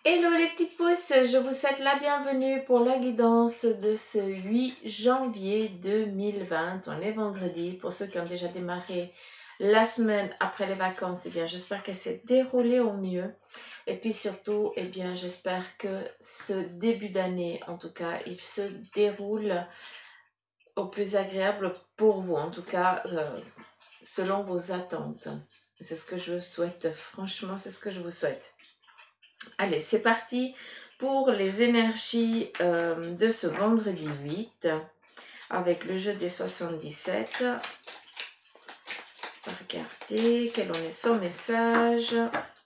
Hello les petites pousses, je vous souhaite la bienvenue pour la guidance de ce 8 janvier 2020. On est vendredi. Pour ceux qui ont déjà démarré la semaine après les vacances, j'espère qu'elle s'est déroulée au mieux. Et puis surtout, j'espère que ce début d'année, en tout cas, il se déroule au plus agréable pour vous, en tout cas, selon vos attentes. C'est ce que je vous souhaite, franchement, c'est ce que je vous souhaite. Allez, c'est parti pour les énergies de ce vendredi 8 avec le jeu des 77. Regardez quel en est son message.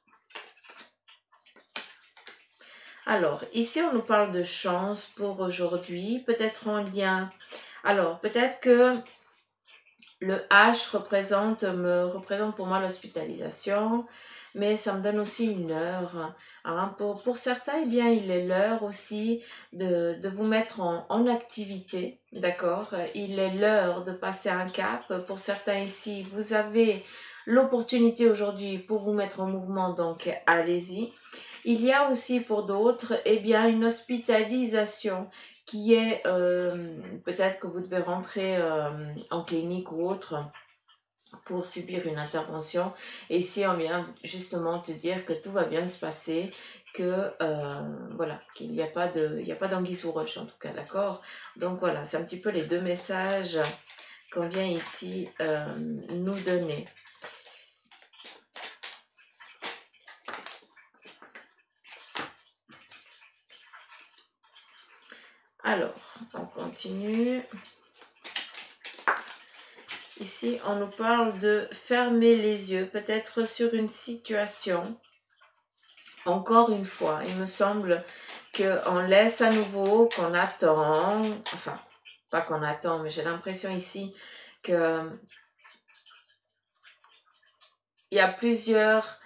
Alors, ici, on nous parle de chance pour aujourd'hui, peut-être en lien. Alors, peut-être que le H représente pour moi l'hospitalisation, mais ça me donne aussi une heure. Hein. Pour certains, il est l'heure aussi de vous mettre en activité, d'accord? Il est l'heure de passer un cap. Pour certains ici, vous avez l'opportunité aujourd'hui pour vous mettre en mouvement, donc allez-y. Il y a aussi pour d'autres, une hospitalisation qui est peut-être que vous devez rentrer en clinique ou autre pour subir une intervention. Et ici, on vient justement te dire que tout va bien se passer, que voilà, qu'il n'y a pas d'anguille sous roche en tout cas, d'accord? Donc voilà, c'est un petit peu les deux messages qu'on vient ici nous donner. Alors, on continue. Ici, on nous parle de fermer les yeux, peut-être sur une situation. Encore une fois, il me semble qu'on laisse à nouveau, qu'on attend, enfin, pas qu'on attend, mais j'ai l'impression ici que il y a plusieurs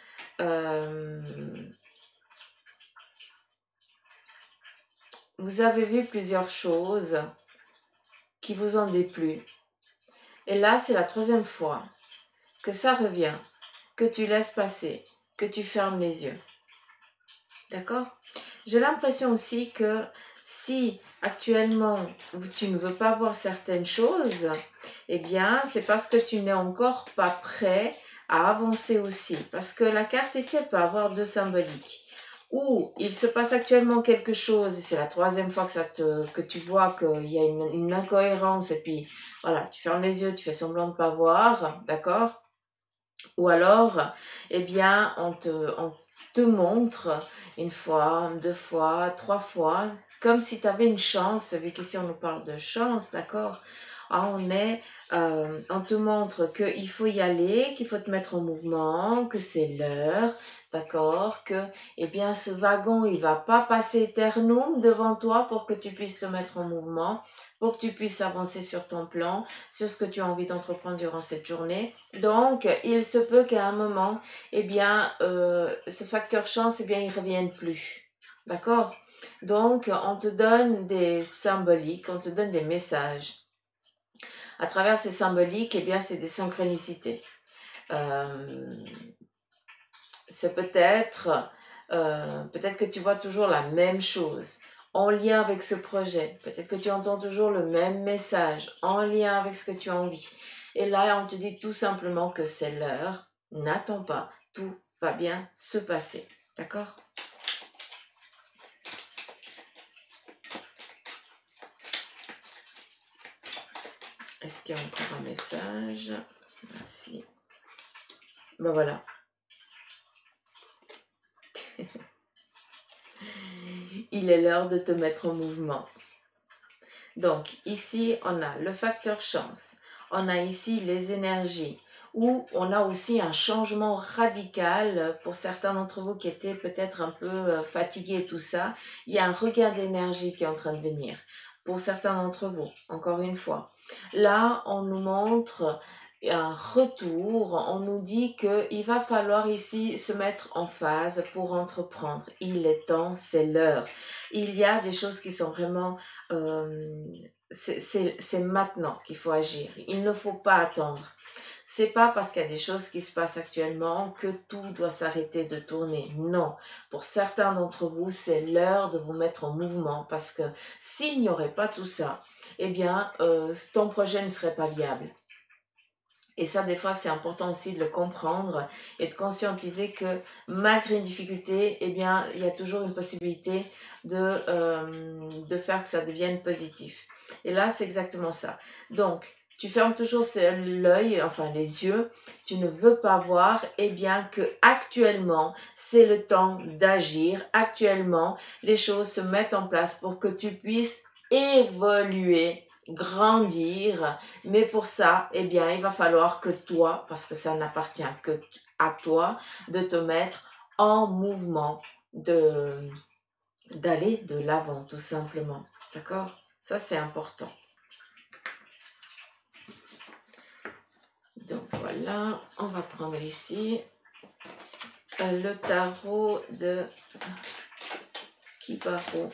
vous avez vu plusieurs choses qui vous ont déplu. Et là, c'est la troisième fois que ça revient, que tu laisses passer, que tu fermes les yeux. D'accord? J'ai l'impression aussi que si actuellement tu ne veux pas voir certaines choses, c'est parce que tu n'es encore pas prêt à avancer aussi. Parce que la carte ici, elle peut avoir deux symboliques. Ou il se passe actuellement quelque chose, et c'est la troisième fois que tu vois qu'il y a une incohérence, et puis voilà, tu fermes les yeux, tu fais semblant de ne pas voir, d'accord? Ou alors, on te montre une fois, deux fois, trois fois, comme si tu avais une chance, vu qu'ici on nous parle de chance, d'accord? On te montre qu'il faut y aller, qu'il faut te mettre en mouvement, que c'est l'heure, d'accord? Que, ce wagon, il va pas passer éternum devant toi pour que tu puisses te mettre en mouvement, pour que tu puisses avancer sur ton plan, sur ce que tu as envie d'entreprendre durant cette journée. Donc, il se peut qu'à un moment, ce facteur chance, il revienne plus. D'accord? Donc, on te donne des symboliques, on te donne des messages. À travers ces symboliques, c'est des synchronicités. C'est peut-être que tu vois toujours la même chose en lien avec ce projet. Peut-être que tu entends toujours le même message en lien avec ce que tu as envie. Et là, on te dit tout simplement que c'est l'heure. N'attends pas, tout va bien se passer. D'accord? Est-ce qu'il y a encore un message? Merci. Ben voilà. Il est l'heure de te mettre en mouvement. Donc ici, on a le facteur chance. On a ici les énergies, où on a aussi un changement radical pour certains d'entre vous qui étaient peut-être un peu fatigués et tout ça. Il y a un regain d'énergie qui est en train de venir. Pour certains d'entre vous, encore une fois. Là, on nous montre un retour, on nous dit qu'il va falloir ici se mettre en phase pour entreprendre. Il est temps, c'est l'heure. Il y a des choses qui sont vraiment... c'est maintenant qu'il faut agir. Il ne faut pas attendre. c'est pas parce qu'il y a des choses qui se passent actuellement que tout doit s'arrêter de tourner. Non, pour certains d'entre vous, c'est l'heure de vous mettre en mouvement parce que s'il n'y aurait pas tout ça, eh bien, ton projet ne serait pas viable. Et ça, des fois, c'est important aussi de le comprendre et de conscientiser que malgré une difficulté, eh bien, il y a toujours une possibilité de faire que ça devienne positif. Et là, c'est exactement ça. Donc, tu fermes toujours l'œil, enfin les yeux, tu ne veux pas voir, eh bien que actuellement, c'est le temps d'agir. Actuellement, les choses se mettent en place pour que tu puisses évoluer, grandir, mais pour ça, eh bien, il va falloir que toi, parce que ça n'appartient que à toi, de te mettre en mouvement, d'aller de l'avant, tout simplement. D'accord? Ça, c'est important. Donc voilà, on va prendre ici le tarot de Kibaro.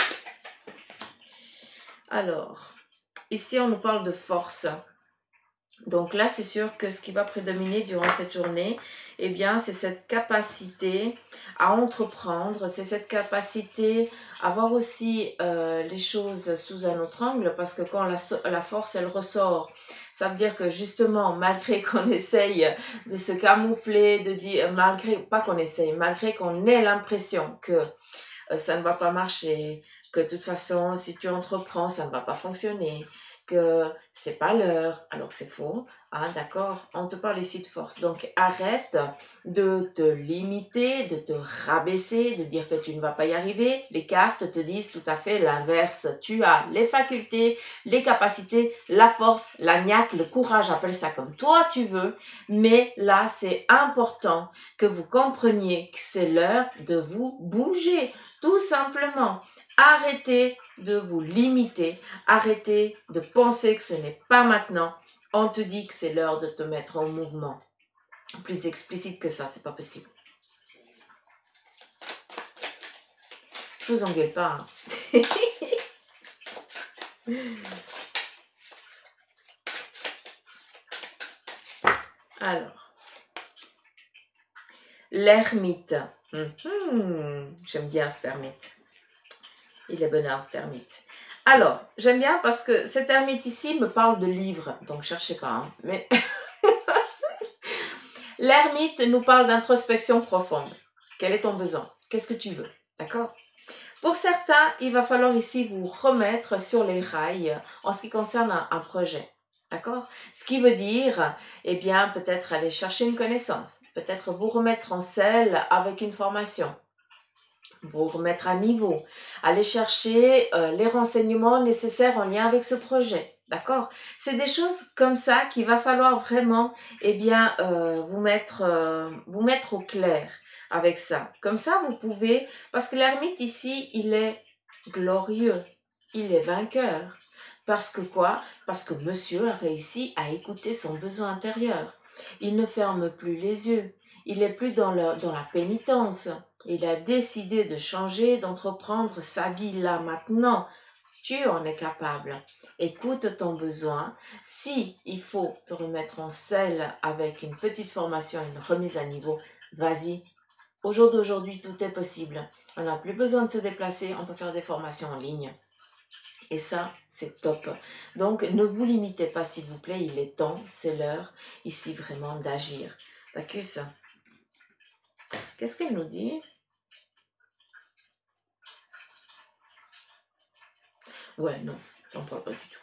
Alors, ici, on nous parle de force. Donc là, c'est sûr que ce qui va prédominer durant cette journée, eh bien, c'est cette capacité à entreprendre, c'est cette capacité à voir aussi les choses sous un autre angle, parce que quand la force, elle ressort, ça veut dire que justement, malgré qu'on essaye de se camoufler, de dire, malgré, pas qu'on essaye, malgré qu'on ait l'impression que ça ne va pas marcher, que de toute façon, si tu entreprends, ça ne va pas fonctionner, que c'est pas l'heure, alors que c'est faux. Hein, d'accord? On te parle ici de force. Donc arrête de te limiter, de te rabaisser, de dire que tu ne vas pas y arriver. Les cartes te disent tout à fait l'inverse. Tu as les facultés, les capacités, la force, la niaque, le courage, appelle ça comme toi tu veux. Mais là, c'est important que vous compreniez que c'est l'heure de vous bouger. Tout simplement, arrêtez de vous limiter, arrêtez de penser que ce n'est pas maintenant. On te dit que c'est l'heure de te mettre en mouvement. Plus explicite que ça, c'est pas possible. Je vous engueule pas. Hein. Alors, l'ermite. J'aime bien cet ermite. Il est bonheur, cet ermite. Alors, j'aime bien parce que cet ermite ici me parle de livres, donc cherchez pas. Hein, mais l'ermite nous parle d'introspection profonde. Quel est ton besoin? Qu'est-ce que tu veux? D'accord? Pour certains, il va falloir ici vous remettre sur les rails en ce qui concerne un projet. D'accord? Ce qui veut dire, eh bien, peut-être aller chercher une connaissance, peut-être vous remettre en selle avec une formation, vous remettre à niveau, aller chercher les renseignements nécessaires en lien avec ce projet. D'accord? C'est des choses comme ça qu'il va falloir vraiment, eh bien, vous mettre au clair avec ça. Comme ça, vous pouvez, parce que l'ermite ici, il est glorieux, il est vainqueur. Parce que quoi? Parce que monsieur a réussi à écouter son besoin intérieur. Il ne ferme plus les yeux. Il n'est plus dans la pénitence. Il a décidé de changer, d'entreprendre sa vie là maintenant. Tu en es capable. Écoute ton besoin. Si il faut te remettre en selle avec une petite formation, une remise à niveau, vas-y. Au jour d'aujourd'hui, tout est possible. On n'a plus besoin de se déplacer, on peut faire des formations en ligne. Et ça, c'est top. Donc, ne vous limitez pas, s'il vous plaît. Il est temps, c'est l'heure, ici, vraiment d'agir. Tacus, qu'est-ce qu'elle nous dit? Ouais, non, ça ne parle pas du tout.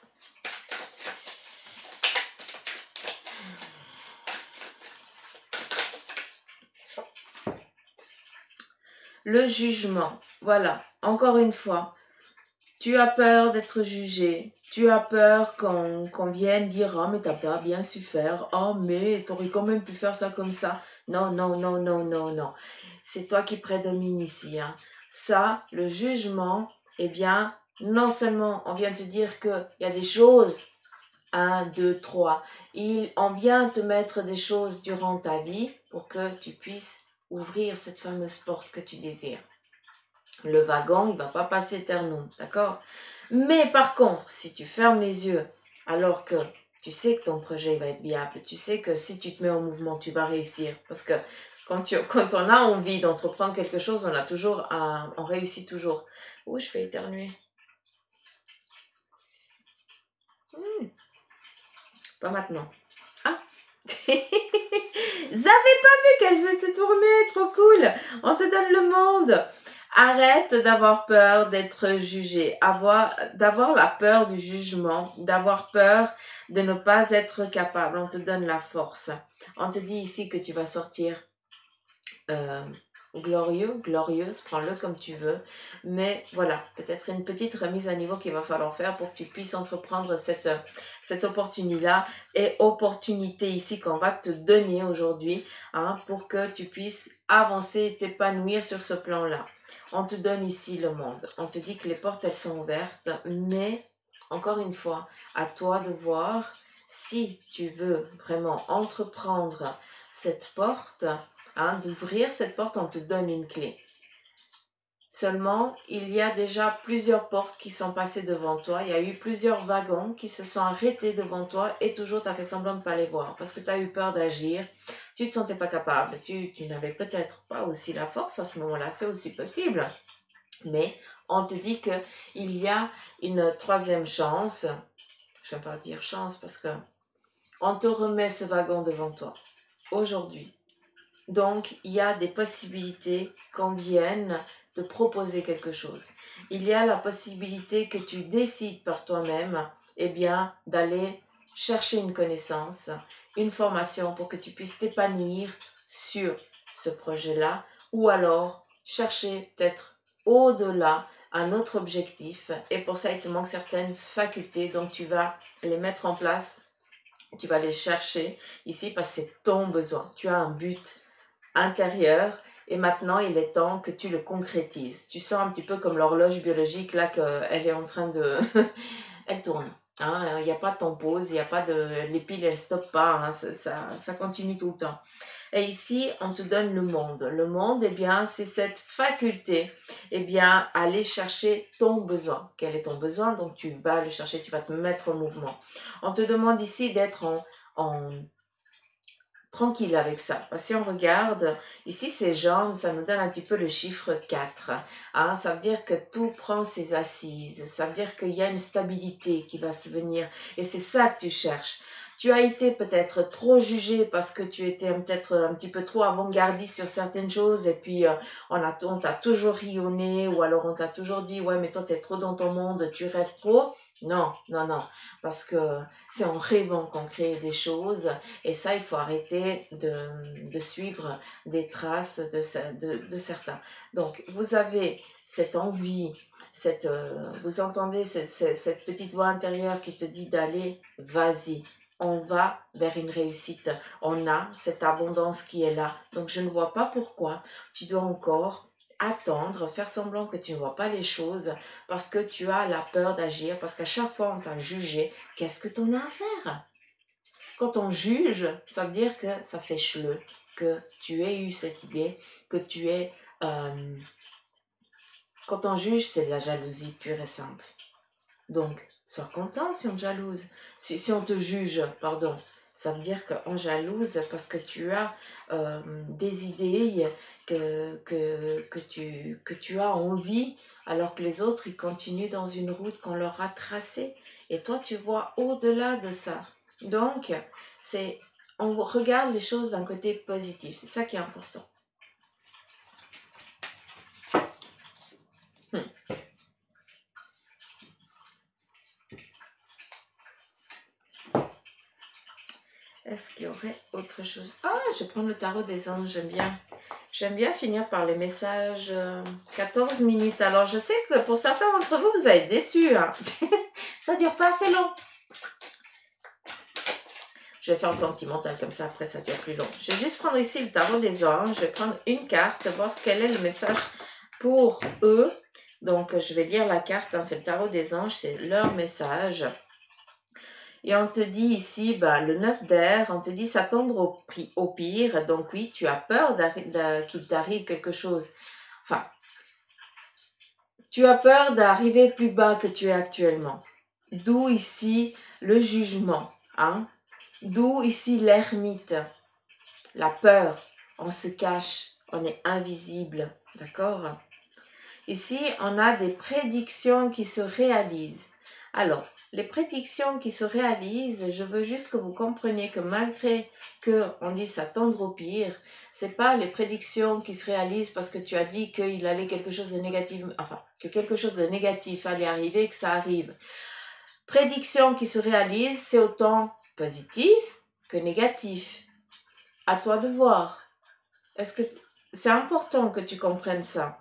Le jugement. Voilà, encore une fois, tu as peur d'être jugé. Tu as peur qu'on vienne dire «Oh, mais t'as pas bien su faire. Oh, mais t'aurais quand même pu faire ça comme ça.» Non, non, non, non, non, non. C'est toi qui prédomine ici. Hein. Ça, le jugement, eh bien, non seulement on vient te dire qu'il y a des choses, 1, 2, 3, on vient te mettre des choses durant ta vie pour que tu puisses ouvrir cette fameuse porte que tu désires. Le wagon, il ne va pas passer éternellement, d'accord? Mais par contre, si tu fermes les yeux alors que Tu sais que ton projet va être viable. Tu sais que si tu te mets en mouvement, tu vas réussir. Parce que quand on a envie d'entreprendre quelque chose, on réussit toujours. Ouh, je vais éternuer. Pas maintenant. Ah. J'avais pas vu qu'elle s'était tournée, trop cool. On te donne le monde. Arrête d'avoir peur d'être jugé, d'avoir la peur du jugement, d'avoir peur de ne pas être capable. On te donne la force. On te dit ici que tu vas sortir euh, glorieux, glorieuse, prends-le comme tu veux. Mais voilà, peut-être une petite remise à niveau qu'il va falloir faire pour que tu puisses entreprendre cette opportunité-là et opportunité ici qu'on va te donner aujourd'hui, hein, pour que tu puisses avancer et t'épanouir sur ce plan-là. On te donne ici le monde. On te dit que les portes, elles sont ouvertes, mais encore une fois, à toi de voir si tu veux vraiment entreprendre cette porte, hein, d'ouvrir cette porte, on te donne une clé. Seulement, il y a déjà plusieurs portes qui sont passées devant toi. Il y a eu plusieurs wagons qui se sont arrêtés devant toi et toujours tu as fait semblant de ne pas les voir parce que tu as eu peur d'agir. Tu ne te sentais pas capable. Tu n'avais peut-être pas aussi la force à ce moment-là. C'est aussi possible. Mais on te dit qu'il y a une troisième chance. Je ne vais pas dire chance parce que on te remet ce wagon devant toi aujourd'hui. Donc, il y a des possibilités qu'on vienne te proposer quelque chose. Il y a la possibilité que tu décides par toi-même, eh bien, d'aller chercher une connaissance, une formation pour que tu puisses t'épanouir sur ce projet-là, ou alors chercher peut-être au-delà un autre objectif. Et pour ça, il te manque certaines facultés, donc tu vas les mettre en place, tu vas les chercher ici parce que c'est ton besoin. Tu as un but intérieur et maintenant il est temps que tu le concrétises. Tu sens un petit peu comme l'horloge biologique là qu'elle est en train de... elle tourne. Hein, il n'y a pas de temps pause, il n'y a pas de... Les piles elles stoppent pas, hein, ça continue tout le temps. Et ici, on te donne le monde. Le monde, eh bien, c'est cette faculté, eh bien, aller chercher ton besoin. Quel est ton besoin? Donc, tu vas le chercher, tu vas te mettre en mouvement. On te demande ici d'être en tranquille avec ça. Parce que si on regarde, ici ces jambes, ça nous donne un petit peu le chiffre 4. Hein, ça veut dire que tout prend ses assises. Ça veut dire qu'il y a une stabilité qui va se venir. Et c'est ça que tu cherches. Tu as été peut-être trop jugé parce que tu étais peut-être un petit peu trop avant-gardiste sur certaines choses et puis on t'a toujours rionné ou alors on t'a toujours dit ouais mais toi t'es trop dans ton monde, tu rêves trop. Non, non, non, parce que c'est en rêvant qu'on crée des choses et ça, il faut arrêter de suivre des traces de certains. Donc, vous avez cette envie, vous entendez cette petite voix intérieure qui te dit d'aller, vas-y. On va vers une réussite. On a cette abondance qui est là. Donc, je ne vois pas pourquoi tu dois encore attendre, faire semblant que tu ne vois pas les choses parce que tu as la peur d'agir, parce qu'à chaque fois on t'a jugé. Qu'est-ce que tu en as à faire? Quand on juge, ça veut dire que ça fait cheleux, que tu aies eu cette idée, que tu es... quand on juge, c'est de la jalousie pure et simple. Donc, sois content si on te jalouse. Si on te juge, pardon, ça veut dire qu'on jalouse parce que tu as des idées que tu as envie, alors que les autres, ils continuent dans une route qu'on leur a tracée. Et toi, tu vois au-delà de ça. Donc, on regarde les choses d'un côté positif. C'est ça qui est important. Est-ce qu'il y aurait autre chose? Ah, je vais prendre le tarot des anges, j'aime bien. J'aime bien finir par les messages 14 minutes. Alors, je sais que pour certains d'entre vous, vous allez être déçus. Hein. Ça dure pas assez long. Je vais faire un sentimental comme ça, après ça dure plus long. Je vais juste prendre ici le tarot des anges. Je vais prendre une carte, voir quel est le message pour eux. Donc, je vais lire la carte. Hein, c'est le tarot des anges, c'est leur message. Et on te dit ici, le 9 d'air, on te dit s'attendre au pire. Donc oui, tu as peur qu'il t'arrive quelque chose. Enfin, tu as peur d'arriver plus bas que tu es actuellement. D'où ici le jugement. Hein? D'où ici l'ermite, la peur. On se cache, on est invisible. D'accord? Ici, on a des prédictions qui se réalisent. Alors, les prédictions qui se réalisent, je veux juste que vous compreniez que malgré qu'on dise s'attendre au pire, c'est pas les prédictions qui se réalisent parce que tu as dit qu'il allait quelque chose de négatif, enfin, que quelque chose de négatif allait arriver, que ça arrive. Prédictions qui se réalisent, c'est autant positif que négatif. À toi de voir. Est-ce que c'est important que tu comprennes ça?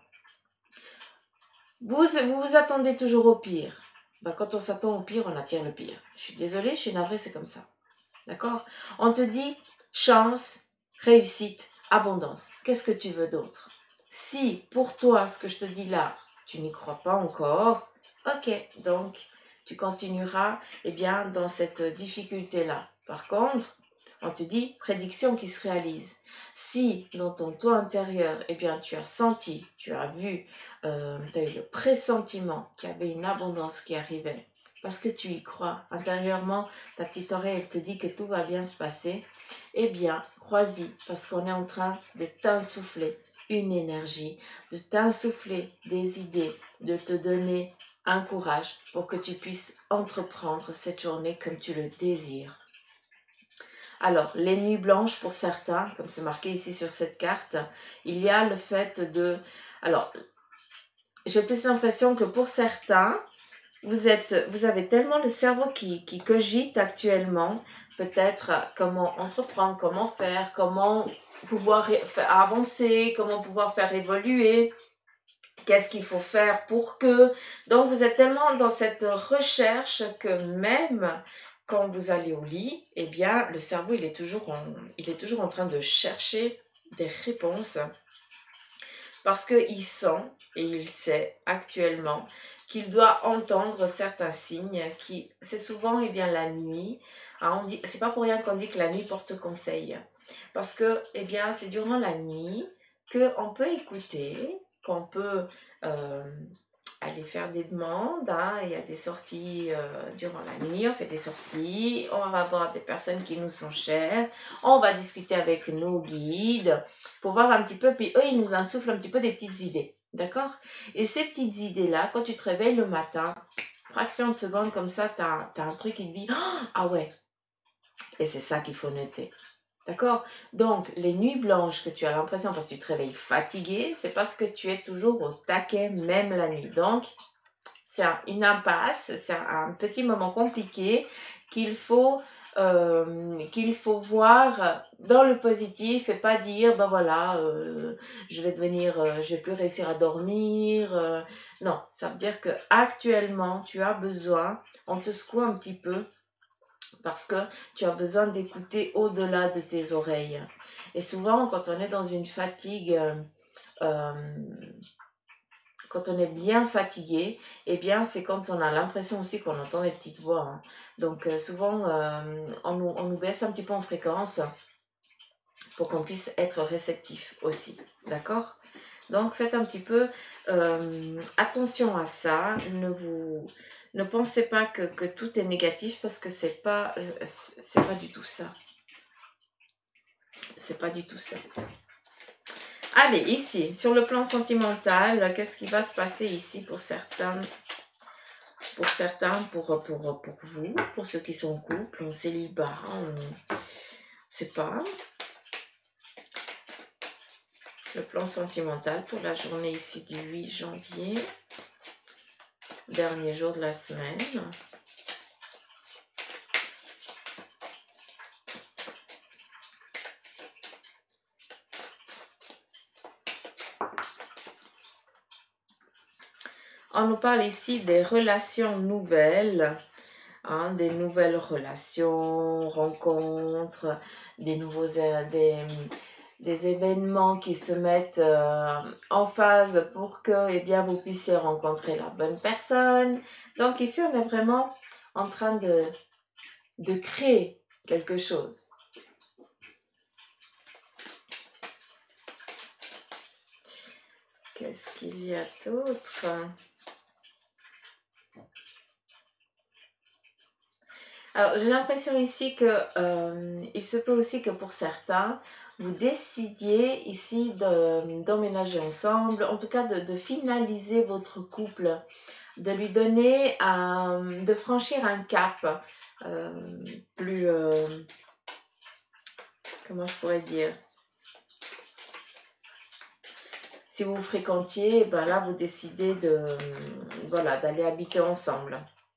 Vous vous attendez toujours au pire. Ben, quand on s'attend au pire, on attire le pire. Je suis désolée, je suis navrée, c'est comme ça. D'accord? On te dit chance, réussite, abondance. Qu'est-ce que tu veux d'autre? Si pour toi, ce que je te dis là, tu n'y crois pas encore, ok, donc tu continueras bien, dans cette difficulté-là. Par contre, on te dit prédiction qui se réalise. Si dans ton toi intérieur, bien, tu as senti, tu as vu, tu as eu le pressentiment qu'il y avait une abondance qui arrivait, parce que tu y crois intérieurement, ta petite oreille, elle te dit que tout va bien se passer, bien, crois-y, parce qu'on est en train de t'insuffler une énergie, de t'insuffler des idées, de te donner un courage pour que tu puisses entreprendre cette journée comme tu le désires. Alors, les nuits blanches pour certains, comme c'est marqué ici sur cette carte, il y a le fait de... Alors, j'ai plus l'impression que pour certains, vous avez tellement le cerveau qui cogite actuellement, peut-être comment entreprendre, comment faire, comment pouvoir avancer, comment pouvoir faire évoluer, qu'est-ce qu'il faut faire pour que... Donc, vous êtes tellement dans cette recherche que même quand vous allez au lit, bien, le cerveau, il est toujours en train de chercher des réponses parce qu'il sent et il sait actuellement qu'il doit entendre certains signes qui, c'est souvent bien la nuit. Hein, c'est pas pour rien qu'on dit que la nuit porte conseil, parce que bien c'est durant la nuit qu'on peut écouter, qu'on peut aller faire des demandes. Hein. Il y a des sorties durant la nuit, on fait des sorties, on va voir des personnes qui nous sont chères, on va discuter avec nos guides pour voir un petit peu, puis eux, ils nous insufflent un petit peu des petites idées, d'accord? Et ces petites idées-là, quand tu te réveilles le matin, fraction de seconde comme ça, tu as un truc qui te dit « Ah ouais !» Et c'est ça qu'il faut noter. D'accord? Donc, les nuits blanches que tu as l'impression parce que tu te réveilles fatigué, c'est parce que tu es toujours au taquet, même la nuit. Donc, c'est une impasse, c'est un petit moment compliqué qu'il faut voir dans le positif et pas dire, ben voilà, je vais plus réussir à dormir. Non, ça veut dire que actuellement, tu as besoin, on te secoue un petit peu, parce que tu as besoin d'écouter au-delà de tes oreilles. Et souvent, quand on est dans une fatigue, euh, quand on est bien fatigué, bien, c'est quand on a l'impression aussi qu'on entend des petites voix. Hein. Donc, souvent, on nous baisse un petit peu en fréquence pour qu'on puisse être réceptif aussi. D'accord? Donc, faites un petit peu attention à ça. Ne pensez pas que tout est négatif parce que c'est pas du tout ça. C'est pas du tout ça. Allez, ici, sur le plan sentimental, qu'est-ce qui va se passer ici pour certains, pour vous, pour ceux qui sont en couple, en célibat, on sait pas. Le plan sentimental pour la journée ici du 8 janvier, dernier jour de la semaine. On nous parle ici des relations nouvelles, hein, des nouvelles relations, rencontres, des événements qui se mettent en phase pour que bien, vous puissiez rencontrer la bonne personne. Donc ici, on est vraiment en train de créer quelque chose. Qu'est-ce qu'il y a d'autre ? Alors, j'ai l'impression ici que il se peut aussi que pour certains, vous décidiez ici d'emménager ensemble, en tout cas de finaliser votre couple, de lui donner de franchir un cap euh, plus, comment je pourrais dire, si vous fréquentiez, ben là vous décidez voilà, d'aller habiter ensemble.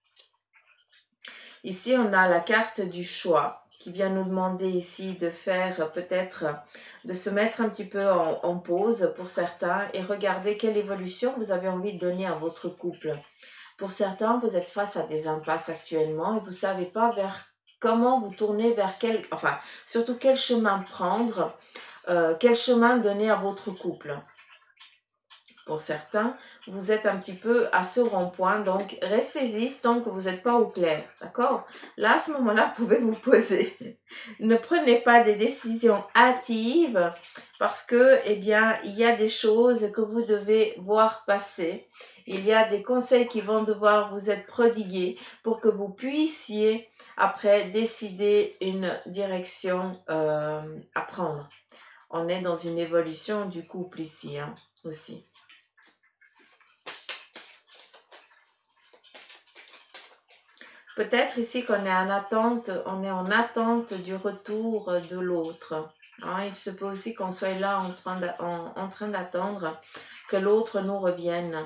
Ici, on a la carte du choix qui vient nous demander ici de faire peut-être, de se mettre un petit peu en pause pour certains et regarder quelle évolution vous avez envie de donner à votre couple. Pour certains, vous êtes face à des impasses actuellement et vous ne savez pas vers comment vous tourner vers enfin, surtout quel chemin prendre, quel chemin donner à votre couple. Pour certains, vous êtes un petit peu à ce rond-point, donc restez-y tant que vous n'êtes pas au clair, d'accord? Là, à ce moment-là, vous pouvez vous poser. Ne prenez pas des décisions hâtives parce que, eh bien, il y a des choses que vous devez voir passer. Il y a des conseils qui vont devoir vous être prodigués pour que vous puissiez, après, décider une direction à prendre. On est dans une évolution du couple ici, hein, aussi. Peut-être ici qu'on est en attente, du retour de l'autre. Hein, il se peut aussi qu'on soit là en train d'attendre que l'autre nous revienne.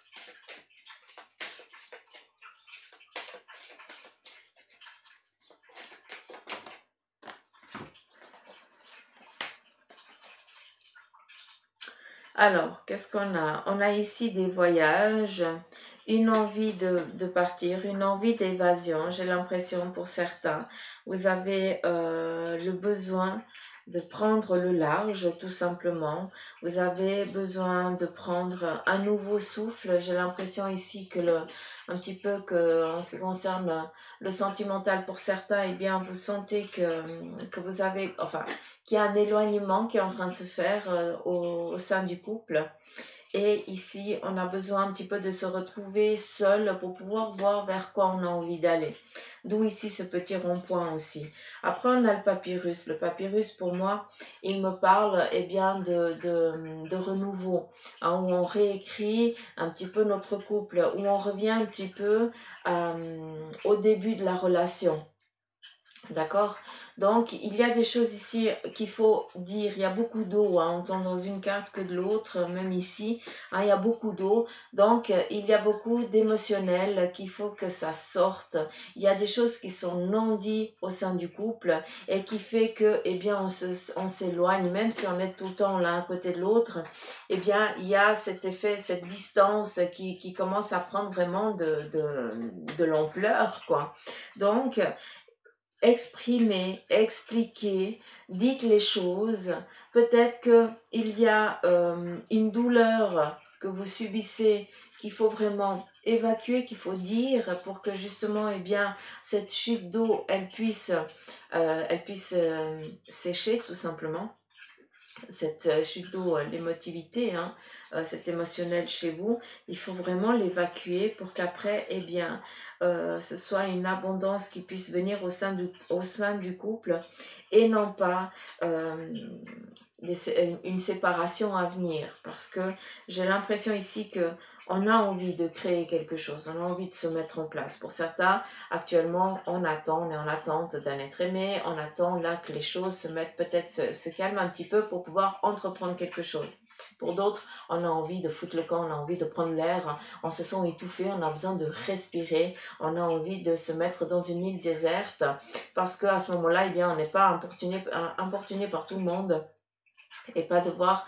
Alors, qu'est-ce qu'on a? On a ici des voyages, une envie de partir, une envie d'évasion, j'ai l'impression pour certains. Vous avez le besoin de prendre le large, tout simplement. Vous avez besoin de prendre un nouveau souffle. J'ai l'impression ici que un petit peu que, en ce qui concerne le sentimental pour certains, eh bien, vous sentez que vous avez, enfin, qu'il y a un éloignement qui est en train de se faire au sein du couple. Et ici, on a besoin un petit peu de se retrouver seul pour pouvoir voir vers quoi on a envie d'aller. D'où ici ce petit rond-point aussi. Après, on a le papyrus. Le papyrus, pour moi, il me parle eh bien, de renouveau, hein, où on réécrit un petit peu notre couple, où on revient un petit peu au début de la relation. D'accord? Donc, il y a des choses ici qu'il faut dire. Il y a beaucoup d'eau, hein, autant dans une carte que de l'autre, même ici. Hein, il y a beaucoup d'eau. Donc, il y a beaucoup d'émotionnel qu'il faut que ça sorte. Il y a des choses qui sont non dites au sein du couple et qui fait que, eh bien, on s'éloigne, même si on est tout le temps l'un à côté de l'autre. Eh bien, il y a cet effet, cette distance qui commence à prendre vraiment de l'ampleur, quoi. Donc, exprimez, expliquez, dites les choses. Peut-être qu'il y a une douleur que vous subissez qu'il faut vraiment évacuer, qu'il faut dire pour que justement, eh bien, cette chute d'eau, elle puisse sécher tout simplement. Cette chute d'eau, l'émotivité, hein, cet émotionnel chez vous, il faut vraiment l'évacuer pour qu'après, eh bien, ce soit une abondance qui puisse venir au sein du couple et non pas une séparation à venir. Parce que j'ai l'impression ici que on a envie de créer quelque chose, on a envie de se mettre en place. Pour certains, actuellement, on est en attente d'un être aimé, on attend là que les choses se mettent peut-être, se calment un petit peu pour pouvoir entreprendre quelque chose. Pour d'autres, on a envie de foutre le camp, on a envie de prendre l'air, on se sent étouffé, on a besoin de respirer, on a envie de se mettre dans une île déserte parce qu'à ce moment-là, eh bien, on n'est pas importuné par tout le monde et pas devoir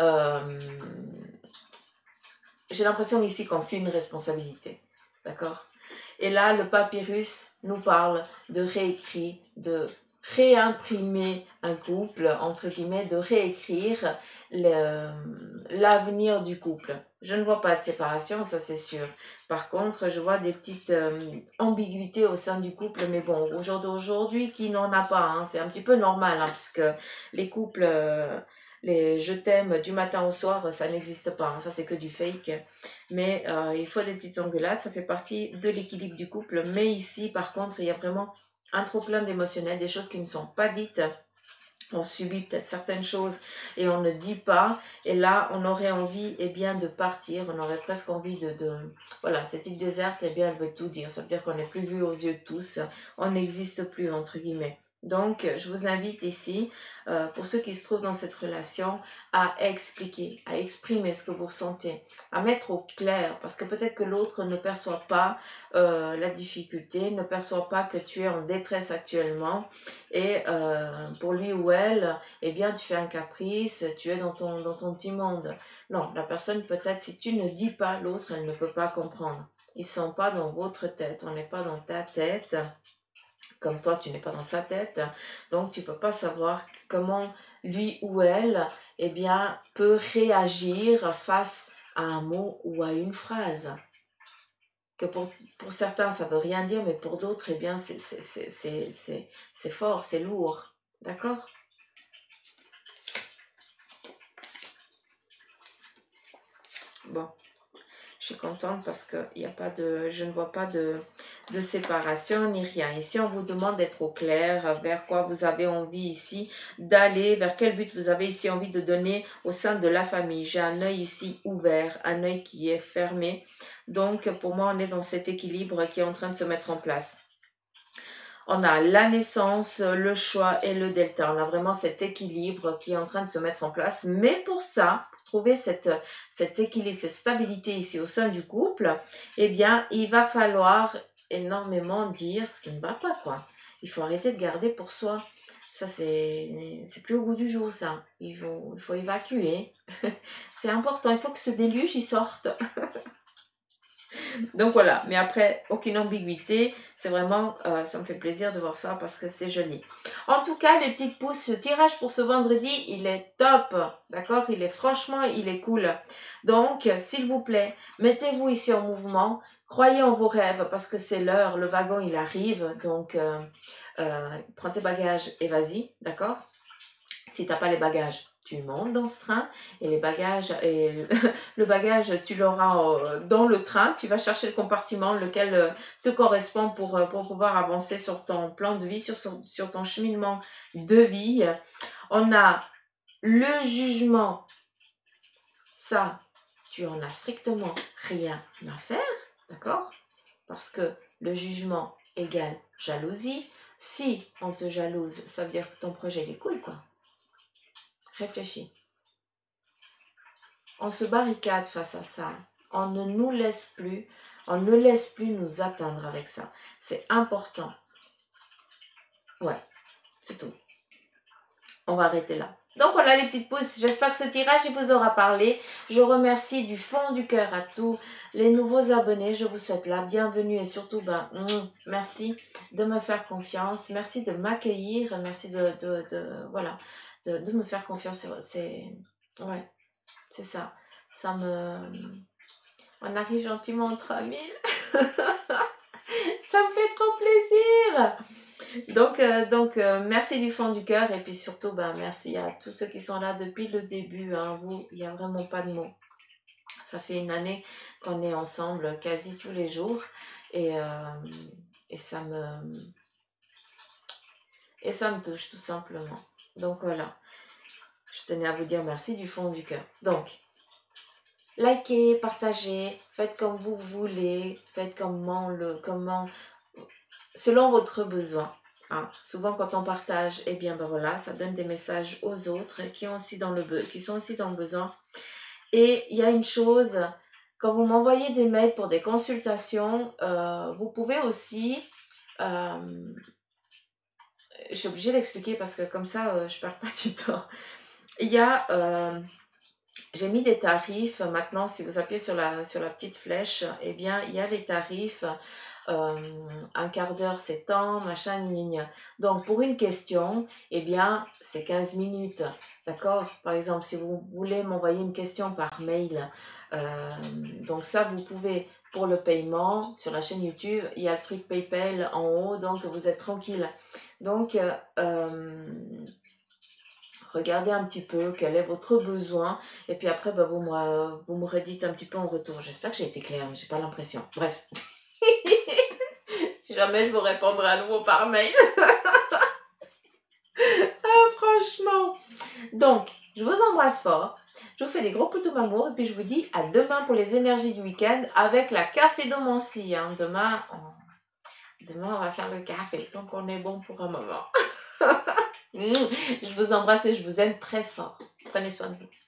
j'ai l'impression ici qu'on fuit une responsabilité. D'accord? Et là, le papyrus nous parle de réécrit, de réimprimer un couple, entre guillemets, de réécrire l'avenir du couple. Je ne vois pas de séparation, ça c'est sûr. Par contre, je vois des petites ambiguïtés au sein du couple, mais bon, aujourd'hui, qui n'en a pas, hein, c'est un petit peu normal, hein, puisque les couples, les je t'aime du matin au soir, ça n'existe pas, hein, ça c'est que du fake. Mais il faut des petites engueulades, ça fait partie de l'équilibre du couple. Mais ici, par contre, il y a vraiment un trop plein d'émotionnel, des choses qui ne sont pas dites. On subit peut-être certaines choses et on ne dit pas. Et là, on aurait envie eh bien, de partir. On aurait presque envie Voilà, cette île déserte, eh bien, elle veut tout dire. Ça veut dire qu'on n'est plus vu aux yeux de tous. On n'existe plus, entre guillemets. Donc, je vous invite ici, pour ceux qui se trouvent dans cette relation, à expliquer, à exprimer ce que vous ressentez, à mettre au clair, parce que peut-être que l'autre ne perçoit pas la difficulté, ne perçoit pas que tu es en détresse actuellement, et pour lui ou elle, eh bien, tu fais un caprice, tu es dans ton petit monde. Non, la personne, peut-être, si tu ne dis pas, l'autre, elle ne peut pas comprendre. Ils ne sont pas dans votre tête, on n'est pas dans ta tête, comme toi, tu n'es pas dans sa tête. Donc, tu ne peux pas savoir comment lui ou elle, eh bien, peut réagir face à un mot ou à une phrase. Que pour certains, ça ne veut rien dire, mais pour d'autres, eh bien, c'est fort, c'est lourd. D'accord? Bon, je suis contente parce que y a pas de, je ne vois pas de séparation ni rien. Ici, on vous demande d'être au clair vers quoi vous avez envie ici d'aller, vers quel but vous avez ici envie de donner au sein de la famille. J'ai un œil ici ouvert, un œil qui est fermé. Donc, pour moi, on est dans cet équilibre qui est en train de se mettre en place. On a la naissance, le choix et le delta. On a vraiment cet équilibre qui est en train de se mettre en place. Mais pour ça, pour trouver cet équilibre, cette stabilité ici au sein du couple, eh bien, il va falloir énormément dire ce qui ne va pas, quoi. Il faut arrêter de garder pour soi. Ça, c'est plus au goût du jour, ça. Il faut évacuer. C'est important. Il faut que ce déluge, il sorte. Donc voilà, mais après, aucune ambiguïté. C'est vraiment, ça me fait plaisir de voir ça parce que c'est joli. En tout cas, les petites pousses, ce tirage pour ce vendredi, il est top. D'accord? Franchement, il est cool. Donc, s'il vous plaît, mettez-vous ici en mouvement. Croyez en vos rêves parce que c'est l'heure. Le wagon, il arrive. Donc, prends tes bagages et vas-y. D'accord? Si tu n'as pas les bagages, tu montes dans ce train et les bagages et le bagage, tu l'auras dans le train. Tu vas chercher le compartiment lequel te correspond pour pouvoir avancer sur ton plan de vie, sur ton cheminement de vie. On a le jugement. Ça, tu en as strictement rien à faire, d'accord? Parce que le jugement égale jalousie. Si on te jalouse, ça veut dire que ton projet est cool, quoi. Réfléchis. On se barricade face à ça. On ne nous laisse plus, on ne laisse plus nous atteindre avec ça. C'est important. Ouais, c'est tout. On va arrêter là. Donc voilà les petites pouces, j'espère que ce tirage il vous aura parlé. Je remercie du fond du cœur à tous les nouveaux abonnés. Je vous souhaite la bienvenue et surtout merci de me faire confiance. Merci de m'accueillir. Merci voilà, de me faire confiance. Ouais, c'est ça. On arrive gentiment entre amis. Ça me fait trop plaisir. Donc, merci du fond du cœur et puis surtout, merci à tous ceux qui sont là depuis le début. Hein. Vous, il n'y a vraiment pas de mots. Ça fait une année qu'on est ensemble quasi tous les jours et, et ça me touche tout simplement. Donc voilà, je tenais à vous dire merci du fond du cœur. Donc, likez, partagez, faites comme vous voulez, faites selon votre besoin. Hein. Souvent, quand on partage, eh bien, voilà, ça donne des messages aux autres qui sont aussi dans le besoin. Et il y a une chose, quand vous m'envoyez des mails pour des consultations, vous pouvez aussi, je suis obligée d'expliquer parce que comme ça, je perds pas du temps. Il y a, j'ai mis des tarifs maintenant. Si vous appuyez sur la petite flèche, eh bien, il y a les tarifs. Un quart d'heure, c'est temps, machin, ligne. Donc, pour une question, eh bien, c'est 15 minutes. D'accord? Par exemple, si vous voulez m'envoyer une question par mail, donc ça, vous pouvez, pour le paiement, sur la chaîne YouTube, il y a le truc PayPal en haut, donc vous êtes tranquille. Donc, regardez un petit peu quel est votre besoin et puis après vous me redites un petit peu en retour. J'espère que j'ai été claire, mais j'ai pas l'impression. Bref. Si jamais je vous répondrai à nouveau par mail. Ah, franchement. Donc, je vous embrasse fort. Je vous fais des gros poutous d'amour. Et puis, je vous dis à demain pour les énergies du week-end avec la cafédomancie. Hein. Demain, on va faire le café. Donc, on est bon pour un moment. Je vous embrasse et je vous aime très fort. Prenez soin de vous.